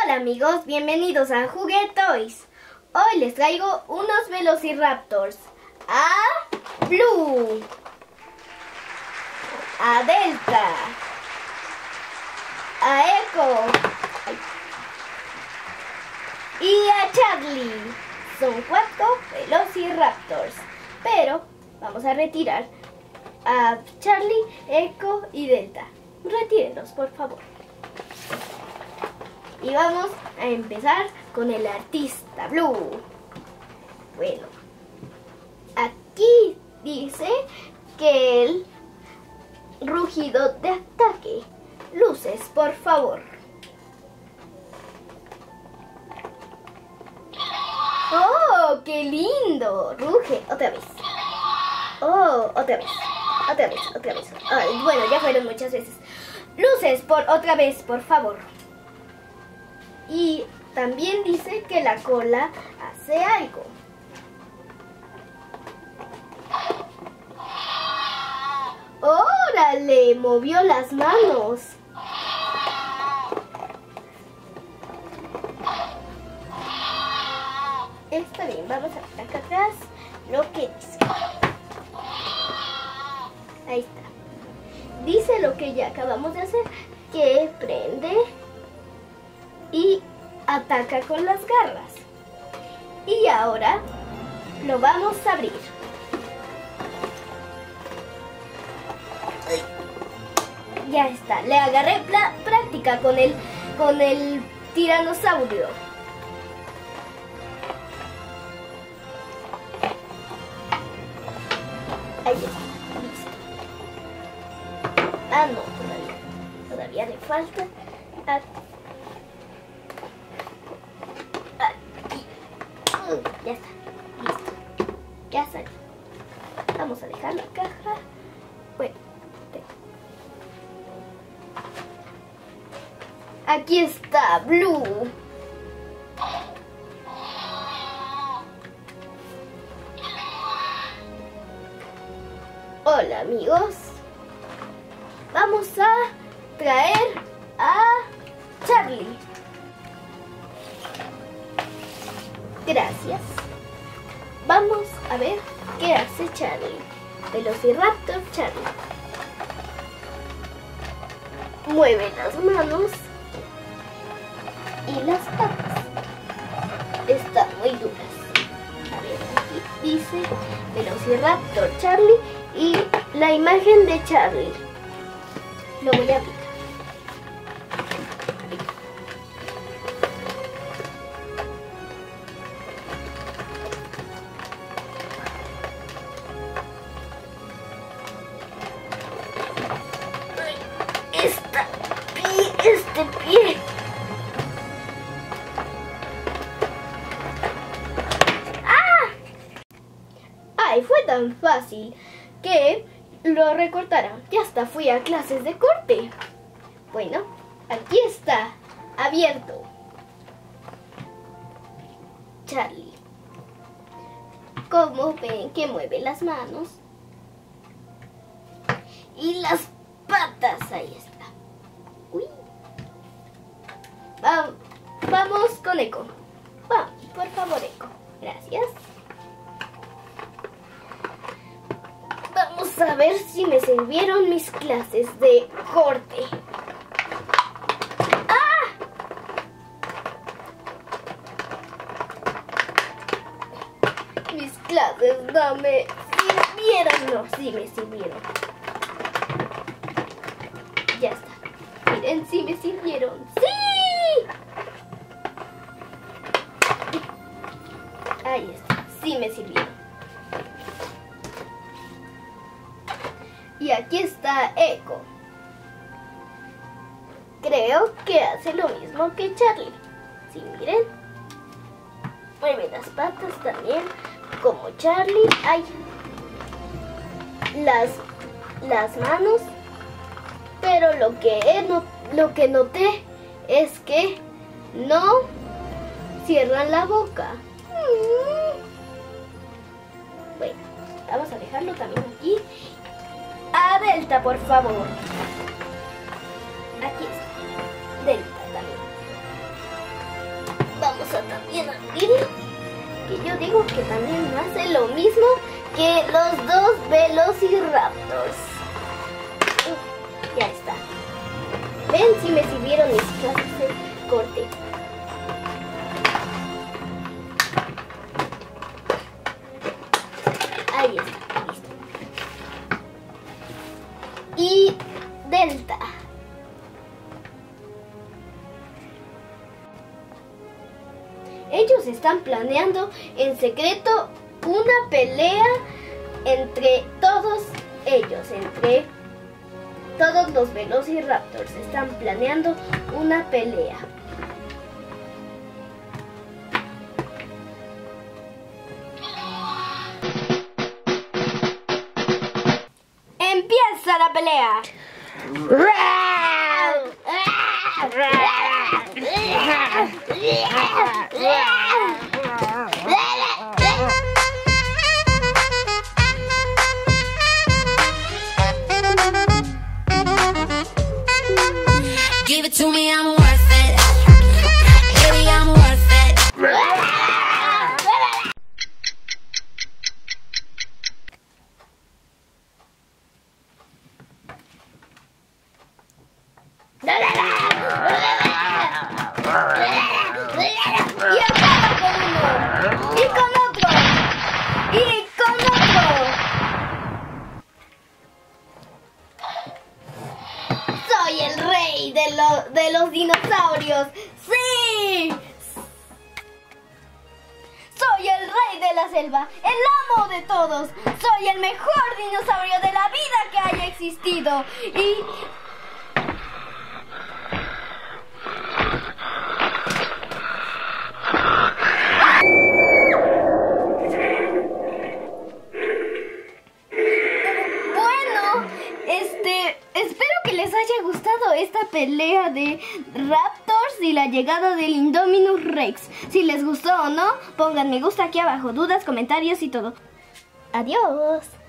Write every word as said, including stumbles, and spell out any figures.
Hola amigos, bienvenidos a Juguetoys. Hoy les traigo unos Velociraptors. A Blue, a Delta, a Echo y a Charlie. Son cuatro Velociraptors, pero vamos a retirar a Charlie, Echo y Delta. Retírenlos, por favor. Y vamos a empezar con el artista Blue. Bueno, aquí dice que el rugido de ataque. Luces, por favor. ¡Oh, qué lindo! Ruge, otra vez. ¡Oh, otra vez! Otra vez, otra vez. Ay, bueno, ya fueron muchas veces. Luces, por otra vez, por favor. Y también dice que la cola hace algo. ¡Órale! Movió las manos. Está bien, vamos a ver acá atrás lo que dice. Ahí está. Dice lo que ya acabamos de hacer, que prende y ataca con las garras. Y ahora lo vamos a abrir. Ya está, le agarré práctica con el, con el tiranosaurio. Ahí está, listo. Ah, no, todavía, todavía le falta. Aquí. Ya está, listo. Ya salió. Vamos a dejar la caja. Bueno, aquí está Blue. Hola amigos. Vamos a traer a Charlie. Gracias. Vamos a ver qué hace Charlie. Velociraptor Charlie. Mueve las manos y las patas. Están muy duras. A ver, aquí dice Velociraptor Charlie y la imagen de Charlie. Lo voy a aplicar. Esta pie, este pie. ¡Ah! Ay, fue tan fácil que lo recortaron. Ya hasta fui a clases de corte. Bueno, aquí está, abierto. Charlie. Como ven que mueve las manos y las patas, ahí está. Uy. Va, vamos con Echo. Va, por favor, Echo. Gracias. Vamos a ver si me sirvieron mis clases de corte. ¡Ah! Mis clases no me sirvieron. No, sí me sirvieron. Ya está. Miren, sí me sirvieron. ¡Sí! Ahí está. Sí me sirvieron. Y aquí está Echo. Creo que hace lo mismo que Charlie. Sí, miren. Mueve las patas también, como Charlie. Ay. Las, las manos. Pero lo que, he not, lo que noté es que no cierran la boca. Bueno, vamos a dejarlo también aquí. A Delta, por favor. Aquí está. Delta también. Didi, que yo digo que también hace lo mismo que los dos Velociraptors. Ya está. Ven si me sirvieron mis clases de corte. Ahí está, listo. Y Delta. Ellos están planeando en secreto una pelea entre todos ellos, entre todos los Velociraptors. Están planeando una pelea. ¡Empieza la pelea! Give it to me, I'm worth it. Baby, I'm worth it. Y acaba con uno. Y con otro. Y con otro. Soy el rey de, lo, de los dinosaurios. ¡Sí! Soy el rey de la selva, el amo de todos. Soy el mejor dinosaurio de la vida que haya existido. Y... bueno, este, espero que les haya gustado esta pelea de Raptors y la llegada del Indominus Rex. Si les gustó o no, pongan me gusta aquí abajo, dudas, comentarios y todo. Adiós.